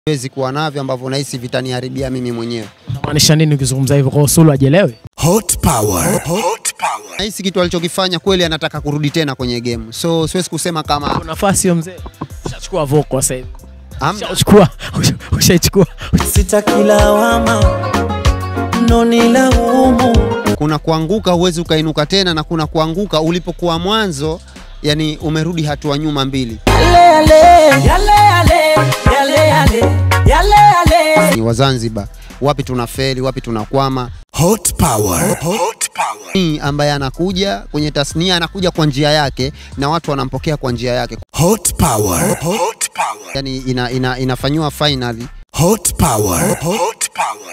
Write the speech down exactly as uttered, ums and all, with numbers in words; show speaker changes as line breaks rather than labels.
Siwezi kuwa navyo ambavyo nahisi vitaniharibia mimi mwenyewe.
Unamaanisha nini ukizungumza hivyo kwa Sulu ajielewe?
Hot power. Hot power.
Nahisi kitu alichokifanya kweli anataka kurudi tena kwenye game. So siwezi kusema kama
kuna nafasi hiyo mzee. Ushachukua voko sasa hivi.
Ushachukua,
ushachukua.
Sitakilawama. Nonila humu.
Kuna kuanguka huwezi ukainuka tena, na kuna kuanguka ulipokuwa mwanzo, yani umerudi hatua nyuma mbili.
Yale yale, yale yale, yale yale, yale yale.
Ni Wazanzibar, wapi tunafeli, wapi tunakwama.
Hot power. Hot power.
Ni ambaye anakuja kwenye tasnia, anakuja kwa njia yake na watu wanampokea kwa njia yake.
Hot power. Hot power.
Yani ina, ina, inafanywa finally.
Hot power. Hot power.